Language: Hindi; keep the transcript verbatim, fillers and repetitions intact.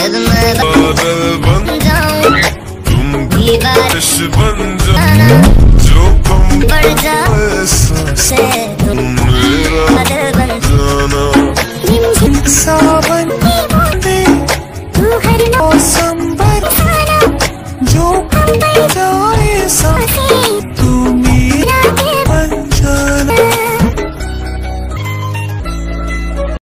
जब मैं बादल बन जाऊं तुम बारिश बन जाओ जो कम बढ़ जाए से